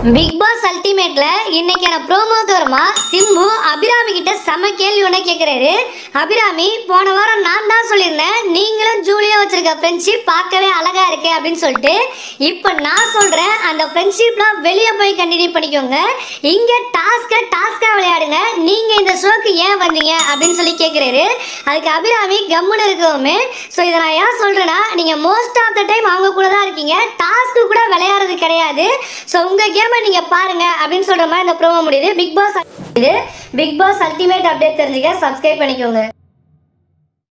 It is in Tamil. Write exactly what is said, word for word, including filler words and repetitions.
பிக் பாஸ் அல்டிமேட்ல இன்னைக்கான ப்ரோமோ தோரமா சிம்பு அபிராமி கிட்ட செம கேள்வி ஒன்று கேட்குறாரு. அபிராமி, போன வாரம் நான் தான் சொல்லியிருந்தேன் நீங்களும் ஜூலியா வச்சிருக்க ஃப்ரெண்ட்ஷிப் பார்க்கவே அழகா இருக்கு அப்படின்னு சொல்லிட்டு. இப்போ நான் சொல்றேன், அந்த ஃப்ரெண்ட்ஷிப்லாம் வெளியே போய் கண்டினியூ பண்ணிக்கோங்க. இங்க டாஸ்க டாஸ்கா விளையாடுங்க. நீங்க இந்த ஷோக்கு ஏன் வந்தீங்க அப்படின்னு சொல்லி கேட்குறாரு. அதுக்கு அபிராமி கம்முன்னு இருக்கவுமே, ஸோ இதை நான் ஏன் சொல்றேன்னா, நீங்க மோஸ்ட் ஆஃப் த டைம் அவங்க கூட தான் இருக்கீங்க, டாஸ்க்கு கூட விளையாடுறது கிடையாது. ஸோ உங்க கேமை நீங்க பாருங்க அப்படின்னு சொல்ற மாதிரி இந்த ப்ரோமோ முடியுது. பிக் பாஸ் இது பிக் பாஸ் அல்டிமேட் அப்டேட் தெரிஞ்சுக்க சப்ஸ்கிரைப் பண்ணிக்கோங்க.